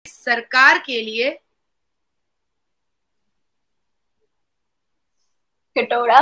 सरकार के लिए कटोरा।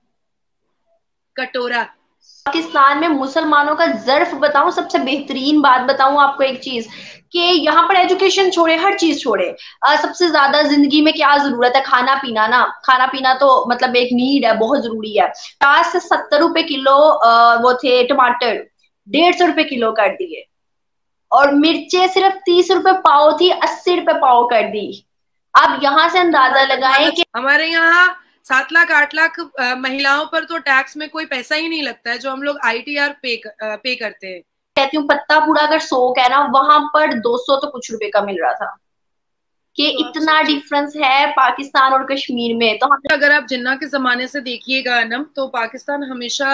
कटोरा। पाकिस्तान में मुसलमानों का ज़र्फ बताऊं, सबसे बेहतरीन बात बताऊं आपको एक चीज, कि यहाँ पर एजुकेशन छोड़े, हर चीज छोड़े, सबसे ज्यादा जिंदगी में क्या जरूरत है? खाना पीना ना। खाना पीना तो मतलब एक नीड है, बहुत जरूरी है। 50 से 70 रुपए किलो वो थे टमाटर, 150 रुपए किलो कर दिए। और मिर्चे सिर्फ 30 रुपए पाव थी, 80 रुपए पाव कर दी। आप यहाँ से अंदाजा लगाएं कि हमारे यहाँ 7 लाख 8 लाख महिलाओं पर तो टैक्स में कोई पैसा ही नहीं लगता है, जो हम लोग ITR पे करते हैं। कहती हूँ पत्ता पूरा अगर 100 का है ना, वहां पर 200 तो कुछ रुपए का मिल रहा था। कि तो आप इतना सोचिए, डिफरेंस है पाकिस्तान और कश्मीर में। तो हम अगर आप जिन्ना के जमाने से देखिएगा अनम, तो पाकिस्तान हमेशा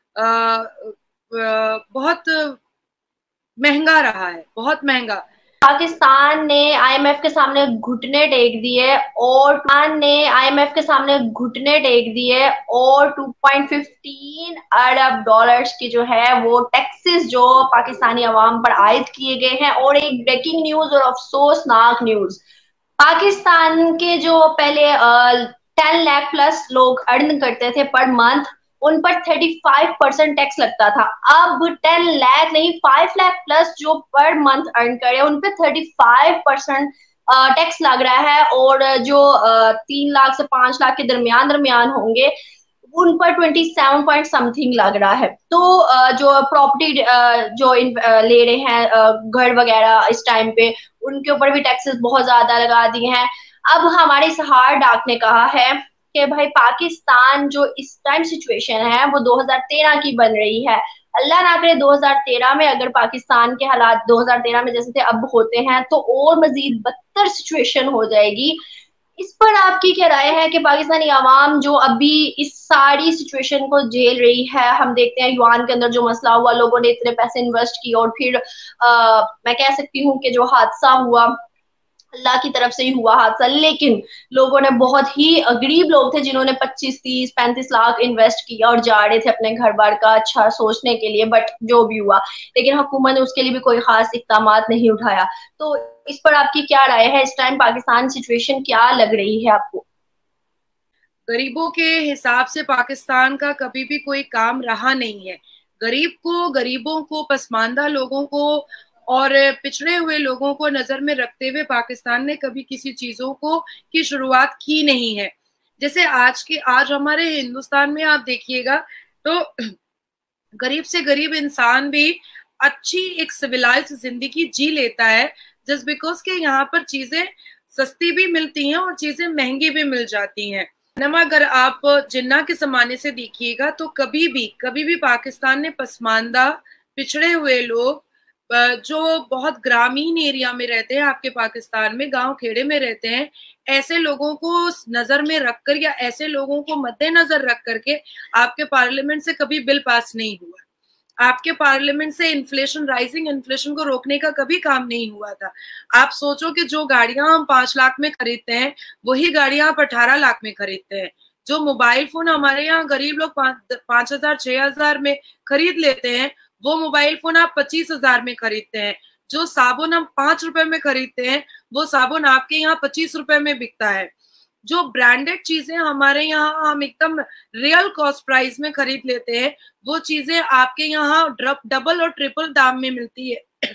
बहुत महंगा रहा है, बहुत महंगा। पाकिस्तान ने आईएमएफ के सामने घुटने टेक दिए, और पाकिस्तान ने आईएमएफ के सामने घुटने टेक दिए, और 2.15 अरब डॉलर्स की जो है वो टैक्सेस जो पाकिस्तानी अवाम पर आयद किए गए हैं। और एक ब्रेकिंग न्यूज और अफसोसनाक न्यूज, पाकिस्तान के जो पहले 10 लाख प्लस लोग अर्न करते थे पर मंथ, उन पर 35% टैक्स लगता था। अब 10 लाख नहीं, 5 लाख प्लस जो पर मंथ अर्न करे, उन पे 35% टैक्स लग रहा है। और जो 3 लाख से 5 लाख के दरमियान दरमियान होंगे, उन पर 27 पॉइंट समथिंग लग रहा है। तो जो प्रॉपर्टी जो ले रहे हैं घर वगैरह इस टाइम पे, उनके ऊपर भी टैक्सेस बहुत ज्यादा लगा दिए हैं। अब हमारे सहार डाक ने कहा है कि भाई पाकिस्तान जो इस टाइम सिचुएशन है वो 2013 की बन रही है। अल्लाह ना करे 2013 में अगर पाकिस्तान के हालात 2013 में जैसे थे अब होते हैं, तो और मजीद बदतर सिचुएशन हो जाएगी। इस पर आपकी क्या राय है कि पाकिस्तानी आवाम जो अभी इस सारी सिचुएशन को झेल रही है? हम देखते हैं युआन के अंदर जो मसला हुआ, लोगों ने इतने पैसे इन्वेस्ट किए, और फिर मैं कह सकती हूँ कि जो हादसा हुआ, अल्लाह की तरफ से ही हुआ हादसा, लेकिन लोगों ने, बहुत ही गरीब लोग थे जिन्होंने 25 30 35 लाख इन्वेस्ट किया और जा रहे थे अपने घर बार का अच्छा सोचने के लिए, बट जो भी हुआ, लेकिन हुकूमत ने उसके लिए भी कोई खास इकदाम नहीं उठाया। तो इस पर आपकी क्या राय है? इस टाइम पाकिस्तान सिचुएशन क्या लग रही है आपको? गरीबों के हिसाब से पाकिस्तान का कभी भी कोई काम रहा नहीं है। गरीब को, गरीबों को, पसमानदा लोगों को और पिछड़े हुए लोगों को नजर में रखते हुए पाकिस्तान ने कभी किसी चीजों को की शुरुआत की नहीं है। जैसे आज हमारे हिंदुस्तान में आप देखिएगा तो गरीब से गरीब इंसान भी अच्छी एक सिविलाइज्ड जिंदगी जी लेता है, जस्ट बिकॉज के यहाँ पर चीजें सस्ती भी मिलती हैं और चीजें महंगी भी मिल जाती हैं। नमा अगर आप जिन्ना के जमाने से देखिएगा तो कभी भी पाकिस्तान ने पसमानदा, पिछड़े हुए लोग, जो बहुत ग्रामीण एरिया में रहते हैं, आपके पाकिस्तान में गांव खेड़े में रहते हैं, ऐसे लोगों को नजर में रखकर या ऐसे लोगों को मद्देनजर रख करके आपके पार्लियामेंट से कभी बिल पास नहीं हुआ। आपके पार्लियामेंट से राइजिंग इन्फ्लेशन को रोकने का कभी काम नहीं हुआ था। आप सोचो कि जो गाड़ियां हम 5 लाख में खरीदते हैं, वही गाड़ियां आप 18 लाख में खरीदते हैं। जो मोबाइल फोन हमारे यहाँ गरीब लोग 5,000 6,000 में खरीद लेते हैं, वो मोबाइल फोन आप 25,000 में खरीदते हैं। जो साबुन हम 5 रुपए में खरीदते हैं, वो साबुन आपके यहाँ 25 रुपए में बिकता है। जो ब्रांडेड चीजें हमारे यहाँ हम एकदम रियल कॉस्ट प्राइस में खरीद लेते हैं, वो चीजें आपके यहाँ डबल और ट्रिपल दाम में मिलती है।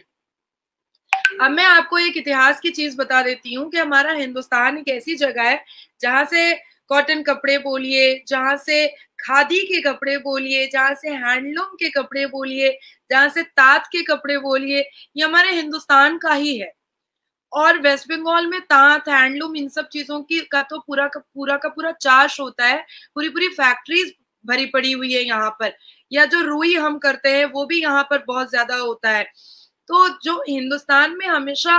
अब मैं आपको एक इतिहास की चीज बता देती हूँ कि हमारा हिंदुस्तान एक ऐसी जगह है जहां से कॉटन कपड़े बोलिए, जहां से खादी के कपड़े बोलिए, जहां से हैंडलूम के कपड़े बोलिए, जहां से ताँत के कपड़े बोलिए, ये हमारे हिंदुस्तान का ही है। और वेस्ट बंगाल में तांत, हैंडलूम, इन सब चीजों की का तो पूरा चार्ज होता है। पूरी फैक्ट्रीज भरी पड़ी हुई है यहाँ पर। या जो रुई हम करते हैं वो भी यहाँ पर बहुत ज्यादा होता है। तो जो हिंदुस्तान में हमेशा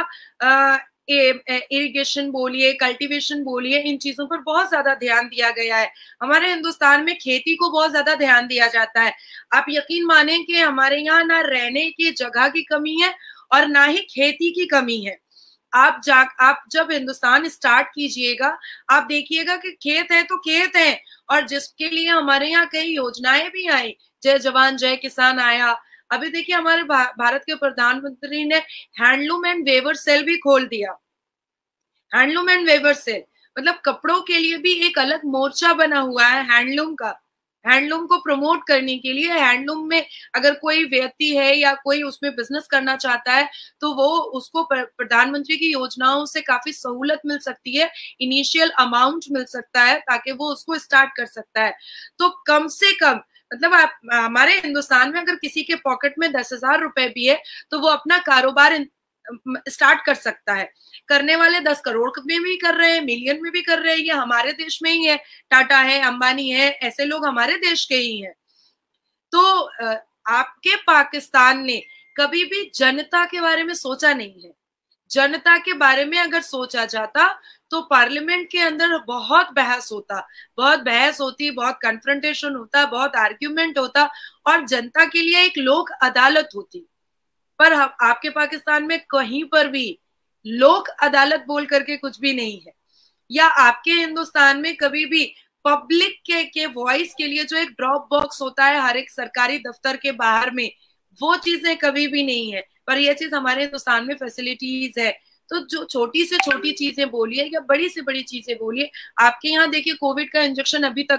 इरिगेशन बोलिए, कल्टीवेशन बोलिए, इन चीजों पर बहुत ज्यादा ध्यान दिया गया है। हमारे हिंदुस्तान में खेती को बहुत ज्यादा ध्यान दिया जाता है। आप यकीन माने कि हमारे यहाँ ना रहने की जगह की कमी है और ना ही खेती की कमी है। आप जब हिंदुस्तान स्टार्ट कीजिएगा, आप देखिएगा कि खेत है तो खेत है, और जिसके लिए हमारे यहाँ कई योजनाएं भी आई, जय जवान जय किसान आया, अभी देखिए हमारे भारत के प्रधानमंत्री ने हैंडलूम एंड वेवर सेल भी खोल दिया। हैंडलूम एंड वेवर सेल मतलब कपड़ों के लिए भी एक अलग मोर्चा बना हुआ है हैंडलूम का। हैंडलूम को प्रमोट करने के लिए हैंडलूम में अगर कोई व्यक्ति है या कोई उसमें बिजनेस करना चाहता है तो वो उसको प्रधानमंत्री की योजनाओं से काफी सहूलत मिल सकती है, इनिशियल अमाउंट मिल सकता है ताकि वो उसको स्टार्ट कर सकता है। तो कम से कम मतलब आप हमारे हिंदुस्तान में अगर किसी के पॉकेट में 10,000 रुपए भी है तो वो अपना कारोबार स्टार्ट कर सकता है। करने वाले 10 करोड़ में भी कर रहे हैं, मिलियन में भी कर रहे हैं, ये हमारे देश में ही है। टाटा है, अंबानी है, ऐसे लोग हमारे देश के ही हैं। तो आपके पाकिस्तान ने कभी भी जनता के बारे में सोचा नहीं है। जनता के बारे में अगर सोचा जाता तो पार्लियामेंट के अंदर बहुत बहस होती, बहुत कन्फ्रंटेशन होता, बहुत आर्ग्यूमेंट होता और जनता के लिए एक लोक अदालत होती। पर आपके पाकिस्तान में कहीं पर भी लोक अदालत बोल करके कुछ भी नहीं है। या आपके हिंदुस्तान में कभी भी पब्लिक के वॉइस के लिए जो एक ड्रॉप बॉक्स होता है हर एक सरकारी दफ्तर के बाहर में, वो चीजें कभी भी नहीं है। पर ये चीज हमारे हिंदुस्तान में फैसिलिटीज है। तो जो छोटी से छोटी चीजें बोलिए या बड़ी से बड़ी चीजें बोलिए, आपके यहाँ देखिए कोविड का इंजेक्शन अभी तक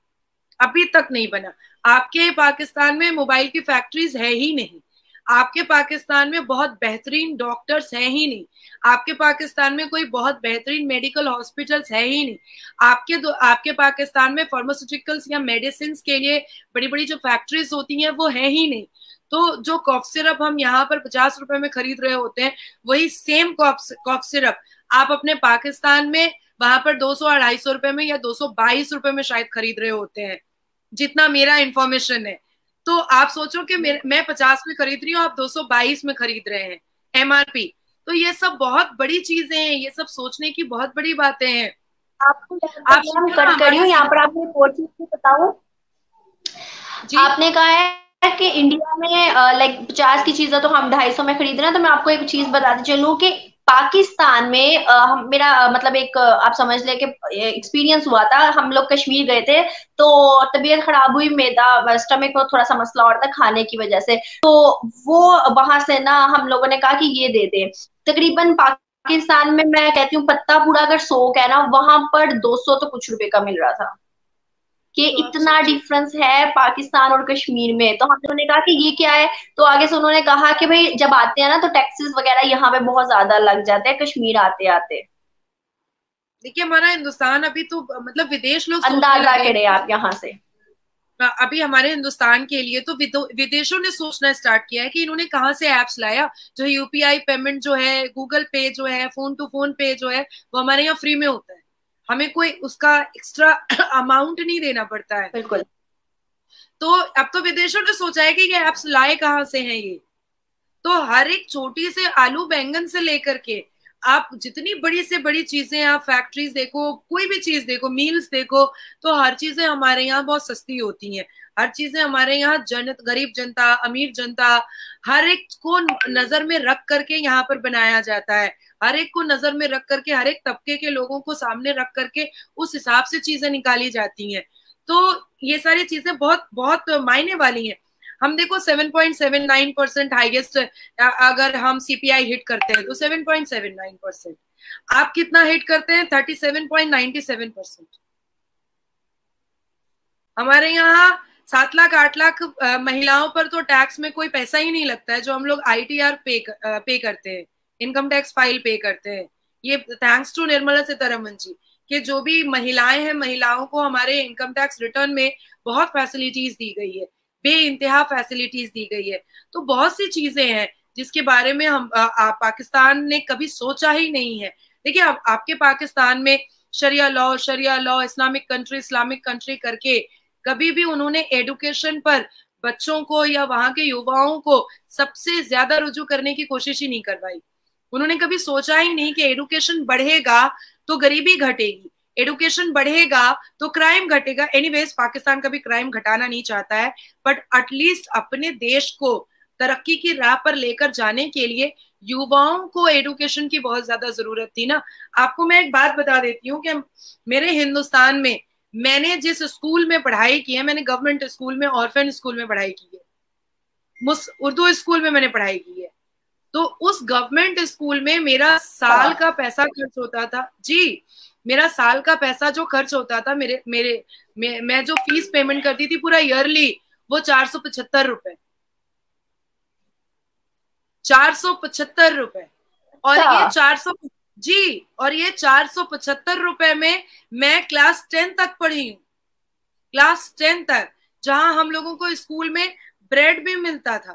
नहीं बना। आपके पाकिस्तान में मोबाइल की फैक्ट्रीज है ही नहीं। आपके पाकिस्तान में बहुत बेहतरीन डॉक्टर्स हैं ही नहीं। आपके पाकिस्तान में कोई बहुत बेहतरीन मेडिकल हॉस्पिटल्स है ही नहीं। आपके पाकिस्तान में फार्मास्यूटिकल्स या मेडिसिन के लिए बड़ी बड़ी जो फैक्ट्रीज होती हैं वो है ही नहीं। तो जो कॉफ सिरप हम यहाँ पर 50 रुपए में खरीद रहे होते हैं, वही सेम कॉफ सिरप आप अपने पाकिस्तान में वहां पर 200-250 रुपए में या 222 रुपए में शायद खरीद रहे होते हैं, जितना मेरा इंफॉर्मेशन है। तो आप सोचो कि मैं 50 में खरीद रही हूँ, आप 222 में खरीद रहे हैं एमआरपी। तो ये सब बहुत बड़ी चीजें हैं, ये सब सोचने की बहुत बड़ी बातें हैं। आपको आप कट कर रही हूँ यहाँ पर, आपको एक और चीज बताऊं। आपने कहा है कि इंडिया में लाइक 50 की चीजें तो हम 250 में खरीद रहे हैं। तो मैं आपको एक चीज बताती चलूं कि पाकिस्तान में मेरा मतलब एक आप समझ ले कि एक्सपीरियंस हुआ था। हम लोग कश्मीर गए थे तो तबीयत खराब हुई, मैदा स्टमक में थोड़ा सा मसला और था खाने की वजह से। तो वो वहां से ना हम लोगों ने कहा कि ये दे दे। तकरीबन पाकिस्तान में मैं कहती हूँ पत्ता पूरा अगर 100 का है ना, वहां पर 200 तो कुछ रुपए का मिल रहा था। कि तो इतना डिफरेंस है पाकिस्तान और कश्मीर में। तो हम लोगों ने कहा कि ये क्या है। तो आगे से उन्होंने कहा कि भाई जब आते हैं ना तो टैक्सेस वगैरह यहाँ पे बहुत ज्यादा लग जाते हैं कश्मीर आते आते। देखिए हमारा हिंदुस्तान अभी तो मतलब विदेश लोग अंदाजा करें आप यहाँ से। अभी हमारे हिंदुस्तान के लिए तो विदेशों ने सोचना स्टार्ट किया है कि इन्होंने कहाँ से एप्स लाया। जो यूपीआई पेमेंट जो है, गूगल पे जो है, फोन टू फोन पे जो है, वो हमारे यहाँ फ्री में होता है। हमें कोई उसका एक्स्ट्रा अमाउंट नहीं देना पड़ता है। बिल्कुल। तो अब तो विदेशों ने सोचा है कि ये एप्स लाए कहाँ से हैं ये। तो हर एक छोटी से आलू बैंगन से लेकर के आप जितनी बड़ी से बड़ी चीजें, आप फैक्ट्रीज देखो, कोई भी चीज देखो, मील्स देखो, तो हर चीजें हमारे यहाँ बहुत सस्ती होती हैं। हर चीजें हमारे यहाँ गरीब जनता, अमीर जनता, हर एक को नजर में रख करके यहाँ पर बनाया जाता है। हर एक को नजर में रख करके, हर एक तबके के लोगों को सामने रख करके उस हिसाब से चीजें निकाली जाती हैं। तो ये सारी चीजें बहुत बहुत मायने वाली हैं। हम देखो 7.79% हाईएस्ट अगर हम सीपीआई हिट करते हैं तो 7.79%। आप कितना हिट करते हैं? 37.97%। हमारे यहाँ 7 लाख 8 लाख महिलाओं पर तो टैक्स में कोई पैसा ही नहीं लगता है। जो हम लोग आईटीआर पे करते हैं, इनकम टैक्स फाइल पे करते हैं, ये थैंक्स टू निर्मला सीतारमन जी कि जो भी महिलाएं हैं, महिलाओं को हमारे इनकम टैक्स रिटर्न में बहुत फैसिलिटीज दी गई है, बेइंतहा फैसिलिटीज दी गई है। तो बहुत सी चीजें हैं जिसके बारे में हम पाकिस्तान ने कभी सोचा ही नहीं है। देखिए आपके पाकिस्तान में शरिया लॉ, इस्लामिक कंट्री करके कभी भी उन्होंने एडुकेशन पर बच्चों को या वहां के युवाओं को सबसे ज्यादा रुजू करने की कोशिश ही नहीं करवाई। उन्होंने कभी सोचा ही नहीं कि एडुकेशन बढ़ेगा तो गरीबी घटेगी, एडुकेशन बढ़ेगा तो क्राइम घटेगा। एनीवेज पाकिस्तान कभी क्राइम घटाना नहीं चाहता है, बट एटलीस्ट अपने देश को तरक्की की राह पर लेकर जाने के लिए युवाओं को एडुकेशन की बहुत ज्यादा जरूरत थी ना। आपको मैं एक बात बता देती हूँ कि मेरे हिंदुस्तान में मैंने जिस स्कूल में पढ़ाई की है, मैंने गवर्नमेंट स्कूल में, ऑर्फन स्कूल में पढ़ाई की है। उर्दू स्कूल में मैंने पढ़ाई की है। तो उस गवर्नमेंट स्कूल में मेरा साल का पैसा खर्च होता था जी, मेरा साल का पैसा जो खर्च होता था, मैं जो फीस पेमेंट करती थी पूरा ईयरली, वो 475 रुपए, 475 रुपए। और ये 400 जी, और ये 475 रुपए में मैं क्लास 10 तक पढ़ी हूँ, क्लास 10 तक, जहां हम लोगों को स्कूल में ब्रेड भी मिलता था,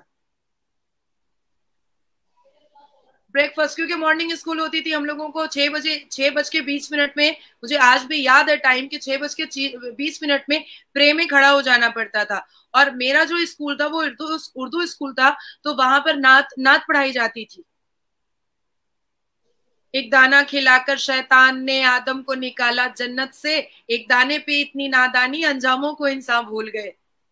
ब्रेकफास्ट, क्योंकि मॉर्निंग स्कूल होती थी हम लोगों को 6 बजे, 6:20 में, मुझे आज भी याद है टाइम के 6:20 में प्रे में खड़ा हो जाना पड़ता था। और मेरा जो स्कूल था वो उर्दू स्कूल था, तो वहां पर नात पढ़ाई जाती थी। एक दाना खिलाकर शैतान ने आदम को निकाला जन्नत से, एक दाने पे इतनी नादानी अंजामों को इंसान भूल गए।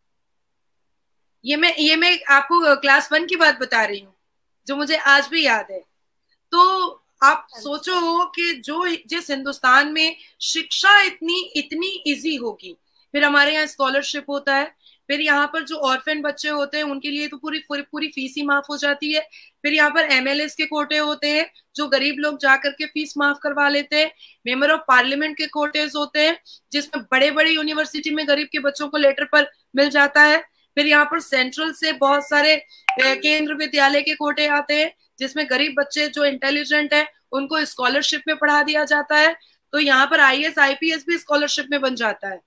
ये मैं आपको क्लास 1 की बात बता रही हूँ, जो मुझे आज भी याद है। तो आप सोचो कि जो जिस हिंदुस्तान में शिक्षा इतनी इतनी इजी होगी, फिर हमारे यहाँ स्कॉलरशिप होता है, फिर यहाँ पर जो ऑर्फन बच्चे होते हैं उनके लिए तो पूरी पूरी पूरी फीस ही माफ हो जाती है। फिर यहाँ पर एमएलएस के कोटे होते हैं, जो गरीब लोग जाकर के फीस माफ करवा लेते हैं। मेंबर ऑफ पार्लियामेंट के कोटेज होते हैं, जिसमें बड़े बड़े यूनिवर्सिटी में गरीब के बच्चों को लेटर पर मिल जाता है। फिर यहाँ पर सेंट्रल से बहुत सारे केंद्र विद्यालय के कोटे आते हैं, जिसमें गरीब बच्चे जो इंटेलिजेंट है उनको स्कॉलरशिप में पढ़ा दिया जाता है। तो यहाँ पर आईएएस आईपीएस भी स्कॉलरशिप में बन जाता है।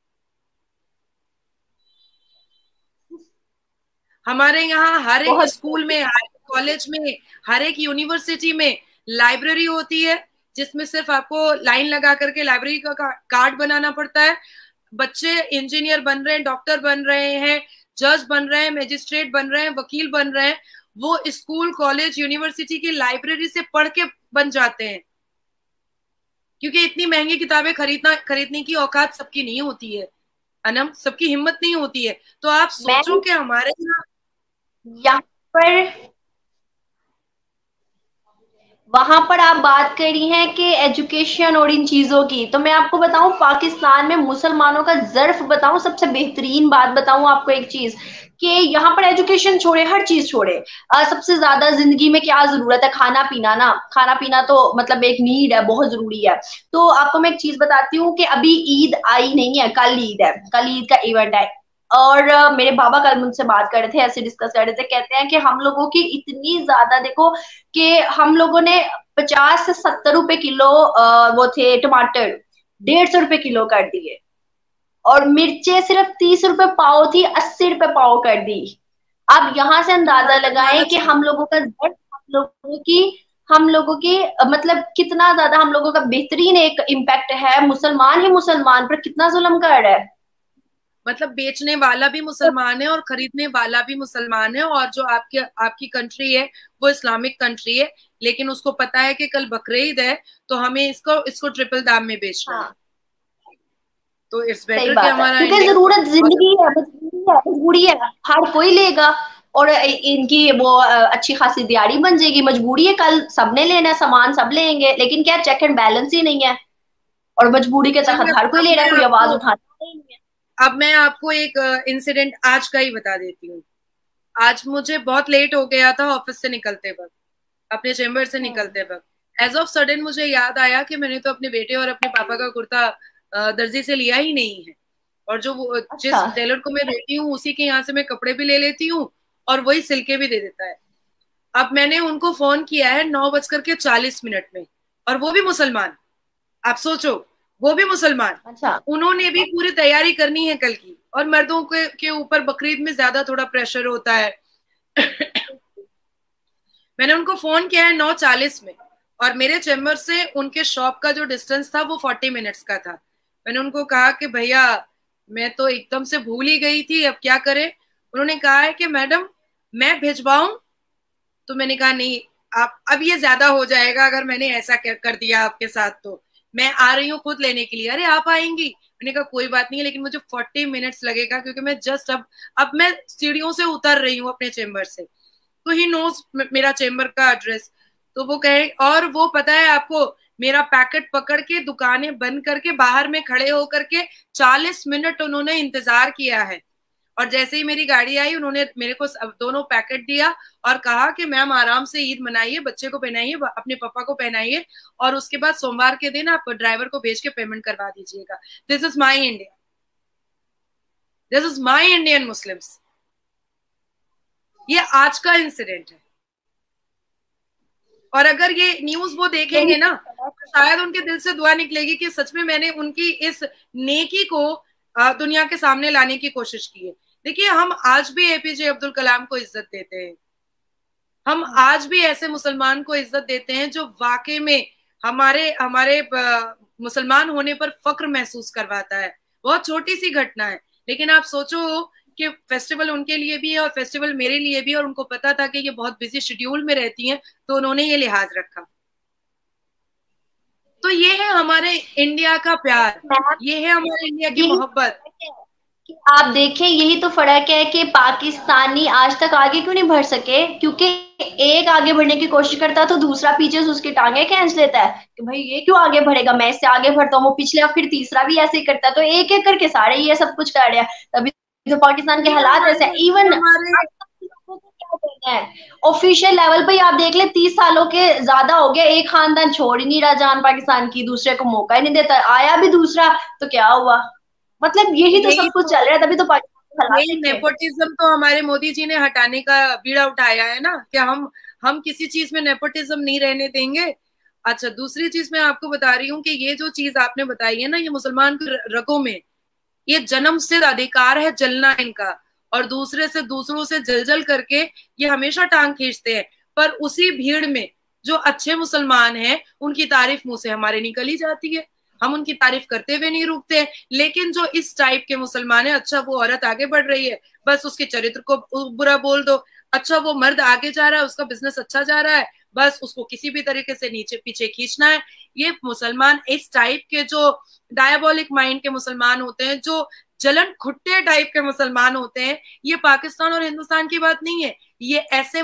हमारे यहाँ हर एक स्कूल में, हर एक कॉलेज में, हर एक यूनिवर्सिटी में लाइब्रेरी होती है, जिसमें सिर्फ आपको लाइन लगा करके लाइब्रेरी का कार्ड बनाना पड़ता है। बच्चे इंजीनियर बन रहे हैं, डॉक्टर बन रहे हैं, जज बन रहे हैं, मजिस्ट्रेट बन रहे हैं, वकील बन रहे हैं, वो स्कूल कॉलेज यूनिवर्सिटी की लाइब्रेरी से पढ़ के बन जाते हैं। क्योंकि इतनी महंगी किताबें खरीदने की औकात सबकी नहीं होती है अनम, सबकी हिम्मत नहीं होती है। तो आप सोचो कि हमारे यहाँ पर, वहां पर आप बात करी हैं कि एजुकेशन और इन चीजों की, तो मैं आपको बताऊं पाकिस्तान में मुसलमानों का ज़र्फ बताऊं, सबसे बेहतरीन बात बताऊं आपको एक चीज, कि यहाँ पर एजुकेशन छोड़े, हर चीज छोड़े, सबसे ज्यादा जिंदगी में क्या जरूरत है? खाना पीना ना, खाना पीना तो मतलब एक नीड है, बहुत जरूरी है। तो आपको मैं एक चीज बताती हूँ कि अभी ईद आई नहीं है, कल ईद है, कल ईद का इवेंट है। और मेरे बाबा कल मुझसे बात कर रहे थे, ऐसे डिस्कस कर रहे थे, कहते हैं कि हम लोगों की इतनी ज्यादा, देखो कि हम लोगों ने 50 से 70 रुपए किलो वो थे टमाटर, 150 रुपए किलो कर दिए। और मिर्चे सिर्फ 30 रुपए पाव थी, 80 रुपए पाव कर दी। आप यहाँ से अंदाजा लगाएं कि हम लोगों का हम लोगों की मतलब कितना ज्यादा हम लोगों का बेहतरीन एक इम्पैक्ट है। मुसलमान ही मुसलमान पर कितना जुल्म कर रहा है। मतलब बेचने वाला भी मुसलमान है और खरीदने वाला भी मुसलमान है, और जो आपकी कंट्री है वो इस्लामिक कंट्री है, लेकिन उसको पता है कि कल बकरीद है, तो हमें इसको ट्रिपल दाम में बेचना है। तो इट्स बेटर कि हमारा, क्योंकि जरूरत जिंदगी है, मजबूरी है, हर कोई लेगा। और इनकी वो अच्छी खासी दिहाड़ी बन जाएगी, मजबूरी है, कल सबने लेना है सामान, सब लेंगे, लेकिन क्या चेक एंड बैलेंस ही नहीं है। और मजबूरी के तहत हर कोई ले रहा है, कोई आवाज उठाता नहीं है। अब मैं आपको एक इंसिडेंट आज का ही बता देती हूँ। आज मुझे बहुत लेट हो गया था ऑफिस से निकलते वक्त, अपने चेम्बर से निकलते वक्त। एज ऑफ सडन मुझे याद आया कि मैंने तो अपने बेटे और अपने पापा का कुर्ता दर्जी से लिया ही नहीं है, और जिस टेलर को मैं देती हूँ उसी के यहाँ से मैं कपड़े भी ले लेती हूँ और वही सिल के भी दे देता है। अब मैंने उनको फोन किया है 9:40 में, और वो भी मुसलमान, आप सोचो, वो भी मुसलमान। उन्होंने भी पूरी तैयारी करनी है कल की, और मर्दों के ऊपर बकरीद में ज्यादा थोड़ा प्रेशर होता है। मैंने उनको फोन किया है 9:40 में, और मेरे चेम्बर से उनके शॉप का जो डिस्टेंस था वो 40 मिनट्स का था। मैंने उनको कहा कि भैया मैं तो एकदम से भूल ही गई थी, अब क्या करें? उन्होंने कहा है कि मैडम मैं भिजवाऊं? तो मैंने कहा नहीं, आप, अब ये ज्यादा हो जाएगा अगर मैंने ऐसा कर दिया आपके साथ, तो मैं आ रही हूँ खुद लेने के लिए। अरे आप आएंगी? मैंने कहा कोई बात नहीं है, लेकिन मुझे 40 मिनट्स लगेगा, क्योंकि मैं जस्ट अब मैं सीढ़ियों से उतर रही हूँ अपने चेम्बर से। तो ही नोज मेरा चेम्बर का एड्रेस। तो वो कहे, और वो पता है आपको, मेरा पैकेट पकड़ के दुकानें बंद करके बाहर में खड़े होकर के 40 मिनट उन्होंने इंतजार किया है। और जैसे ही मेरी गाड़ी आई उन्होंने मेरे को दोनों पैकेट दिया और कहा कि मैम आराम से ईद मनाइए, बच्चे को पहनाइए, अपने पापा को पहनाइए, और उसके बाद सोमवार के दिन आप ड्राइवर को भेज के पेमेंट करवा दीजिएगा। This is my India, this is my Indian Muslims. ये आज का इंसिडेंट है, और अगर ये न्यूज वो देखेंगे ना तो शायद उनके दिल से दुआ निकलेगी कि सच में मैंने उनकी इस नेकी को दुनिया के सामने लाने की कोशिश की है। देखिए, हम आज भी एपीजे अब्दुल कलाम को इज्जत देते हैं, हम आज भी ऐसे मुसलमान को इज्जत देते हैं जो वाकई में हमारे हमारे मुसलमान होने पर फक्र महसूस करवाता है। बहुत छोटी सी घटना है, लेकिन आप सोचो कि फेस्टिवल उनके लिए भी है और फेस्टिवल मेरे लिए भी है, और उनको पता था कि ये बहुत बिजी शेड्यूल में रहती हैं, तो उन्होंने ये लिहाज रखा। तो ये है हमारे इंडिया का प्यार, ये है हमारे इंडिया की मोहब्बत। आप देखें, यही तो फर्क है कि पाकिस्तानी आज तक आगे क्यों नहीं बढ़ सके, क्योंकि एक आगे बढ़ने की कोशिश करता है तो दूसरा पीछे से उसकी टांगे खींच लेता है कि भाई ये क्यों आगे बढ़ेगा, मैं इससे आगे बढ़ता हूँ, वो पिछले फिर तीसरा भी ऐसे ही करता है, तो एक एक करके सारे ये सब कुछ कर रहे हैं। तभी तो पाकिस्तान के हालात ऐसे, इवन ऑफिशियल लेवल पे आप देख ले 30 सालों के ज्यादा हो गया, एक खानदान छोड़ ही नहीं रहा जान पाकिस्तान की, दूसरे को मौका ही नहीं देता, आया भी दूसरा तो क्या हुआ। मतलब यही तो सब कुछ चल रहा है, तभी तो पाकिस्तान यही नेपोटिज्म तो हमारे मोदी जी ने हटाने का बीड़ा उठाया है ना, कि हम किसी चीज में नेपोटिज्म नहीं रहने देंगे। अच्छा, दूसरी चीज मैं आपको बता रही हूँ कि ये जो चीज आपने बताई है ना, ये मुसलमान के रगों में ये जन्म सिद्ध अधिकार है जलना इनका, और दूसरे से दूसरों से जलजल करके ये हमेशा टांग खींचते हैं। पर उसी भीड़ में जो अच्छे मुसलमान हैं उनकी तारीफ मुंह से हमारे निकल ही जाती है, हम उनकी तारीफ करते हुए नहीं रुकते। लेकिन जो इस टाइप के मुसलमान है, अच्छा वो औरत आगे बढ़ रही है, बस उसके चरित्र को बुरा बोल दो। अच्छा वो मर्द आगे जा रहा है, उसका बिजनेस अच्छा जा रहा है, बस उसको किसी भी तरीके से नीचे पीछे खींचना है। ये मुसलमान इस टाइप के जो डायबोलिक माइंड के मुसलमान होते हैं, जो जलन खुट्टे टाइप के मुसलमान होते हैं, ये पाकिस्तान और हिंदुस्तान की बात नहीं है, ये ऐसे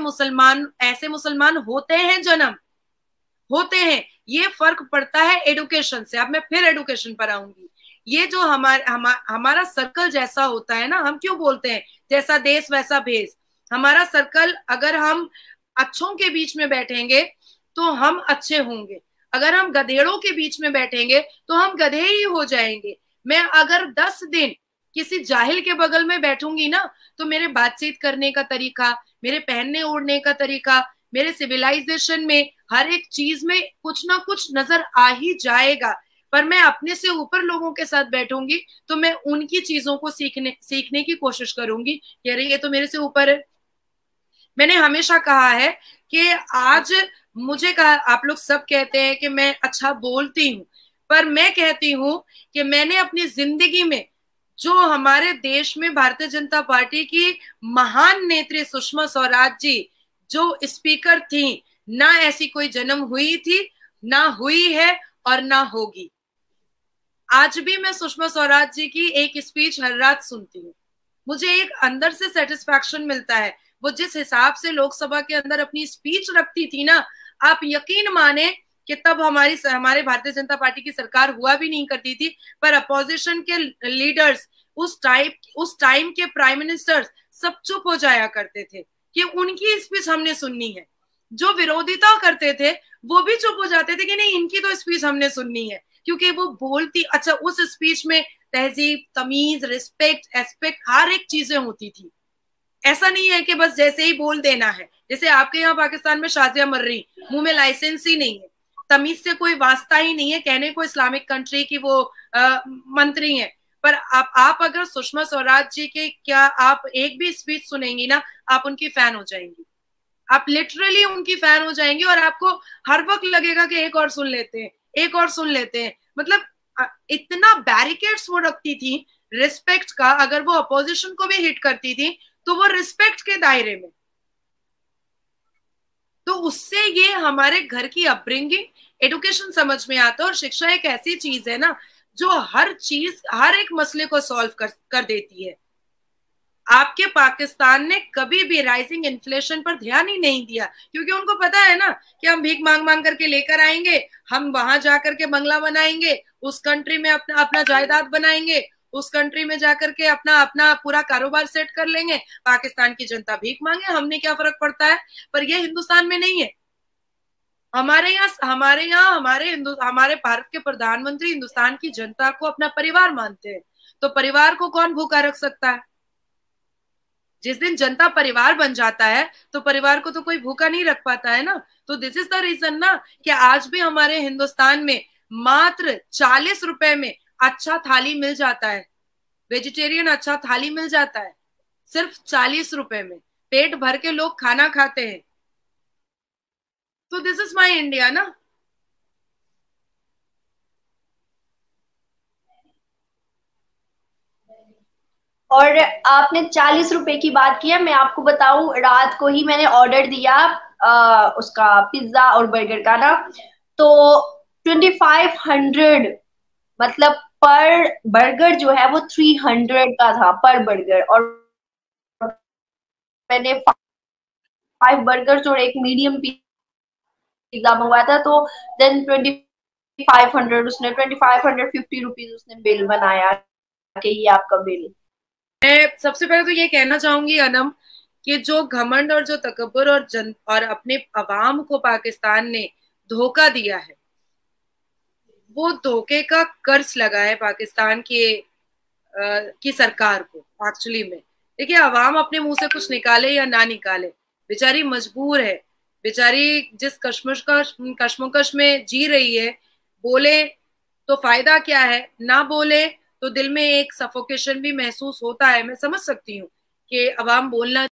मुसलमान होते हैं, जन्म होते हैं। ये फर्क पड़ता है एडुकेशन से। अब मैं फिर एडुकेशन पर आऊंगी। ये जो हमारा सर्कल जैसा होता है ना, हम क्यों बोलते हैं जैसा देश वैसा भेष। हमारा सर्कल, अगर हम अच्छों के बीच में बैठेंगे तो हम अच्छे होंगे, अगर हम गधेड़ों के बीच में बैठेंगे तो हम गधे ही हो जाएंगे। मैं अगर 10 दिन किसी जाहिल के बगल में बैठूंगी ना, तो मेरे बातचीत करने का तरीका, मेरे पहनने ओढ़ने का तरीका, मेरे सिविलाइजेशन में हर एक चीज में कुछ ना कुछ नजर आ ही जाएगा। पर मैं अपने से ऊपर लोगों के साथ बैठूंगी तो मैं उनकी चीजों को सीखने की कोशिश करूंगी कि अरे ये तो मेरे से ऊपर है। मैंने हमेशा कहा है कि आज मुझे कहा, आप लोग सब कहते हैं कि मैं अच्छा बोलती हूँ, पर मैं कहती हूँ कि मैंने अपनी जिंदगी में जो हमारे देश में भारतीय जनता पार्टी की महान नेत्री सुषमा स्वराज जी जो स्पीकर थी, ना ऐसी कोई जन्म हुई थी, ना हुई है और ना होगी। आज भी मैं सुषमा स्वराज जी की एक स्पीच हर रात सुनती हूँ, मुझे एक अंदर से सेटिस्फैक्शन मिलता है। वो जिस हिसाब से लोकसभा के अंदर अपनी स्पीच रखती थी ना, आप यकीन माने कि तब हमारे भारतीय जनता पार्टी की सरकार हुआ भी नहीं करती थी, पर अपोजिशन के लीडर्स, उस टाइम के प्राइम मिनिस्टर्स सब चुप हो जाया करते थे कि उनकी स्पीच हमने सुननी है। जो विरोधिता करते थे वो भी चुप हो जाते थे कि नहीं, इनकी तो स्पीच हमने सुननी है, क्योंकि वो बोलती, अच्छा उस स्पीच में तहजीब, तमीज, रिस्पेक्ट, एस्पेक्ट, हर एक चीजें होती थी। ऐसा नहीं है कि बस जैसे ही बोल देना है, जैसे आपके यहाँ पाकिस्तान में शाजिया मर्री, मुंह में लाइसेंस ही नहीं है, तमीज से कोई वास्ता ही नहीं है, कहने को इस्लामिक कंट्री की वो मंत्री है। पर आप अगर सुषमा स्वराज जी के क्या आप एक भी स्पीच सुनेंगी ना, आप उनकी फैन हो जाएंगी, आप लिटरली उनकी फैन हो जाएंगी, और आपको हर वक्त लगेगा कि एक और सुन लेते हैं, एक और सुन लेते हैं। मतलब इतना बैरिकेड्स वो रखती थी रिस्पेक्ट का, अगर वो अपोजिशन को भी हिट करती थी तो वो रिस्पेक्ट के दायरे में। तो उससे ये हमारे घर की अपब्रिंगिंग, एडुकेशन समझ में आता है। और शिक्षा एक ऐसी चीज है ना जो हर चीज, हर एक मसले को सॉल्व कर देती है। आपके पाकिस्तान ने कभी भी राइजिंग इन्फ्लेशन पर ध्यान ही नहीं दिया, क्योंकि उनको पता है ना कि हम भीख मांग मांग करके लेकर आएंगे, हम वहां जाकर के बंगला बनाएंगे, उस कंट्री में अपना जायदाद बनाएंगे, उस कंट्री में जाकर के अपना अपना पूरा कारोबार सेट कर लेंगे, पाकिस्तान की जनता भीख मांगे, हमने क्या फर्क पड़ता है। पर ये हिंदुस्तान में नहीं है। हमारे भारत के प्रधानमंत्री हिंदुस्तान की जनता को अपना परिवार मानते हैं, तो परिवार को कौन भूखा रख सकता है। जिस दिन जनता परिवार बन जाता है तो परिवार को तो कोई भूखा नहीं रख पाता है ना। तो दिस इज द रीजन ना कि आज भी हमारे हिंदुस्तान में मात्र 40 रुपए में अच्छा थाली मिल जाता है, वेजिटेरियन अच्छा थाली मिल जाता है, सिर्फ 40 रुपए में पेट भर के लोग खाना खाते हैं। तो दिस इज माई इंडिया ना। और आपने 40 रुपए की बात की है, मैं आपको बताऊं रात को ही मैंने ऑर्डर दिया उसका पिज्जा और बर्गर का ना, तो 2500, मतलब पर बर्गर जो है वो 300 का था पर बर्गर। और मैंने 5 बर्गर और एक मीडियम पिज्जा मंगवाया था, तो देन 2500 उसने 2550 रुपीज उसने बिल बनाया कि ये आपका बिल। मैं सबसे पहले तो ये कहना चाहूंगी अनम कि जो घमंड और जो तकब्बुर और अपने अवाम को पाकिस्तान ने धोखा दिया है, वो धोखे का कर्ज लगा है पाकिस्तान की सरकार को। एक्चुअली में देखिए, अवाम अपने मुंह से कुछ निकाले या ना निकाले, बेचारी मजबूर है। बेचारी जिस कश्मकश में जी रही है, बोले तो फायदा क्या है, ना बोले तो दिल में एक सफोकेशन भी महसूस होता है। मैं समझ सकती हूँ कि अवाम बोलना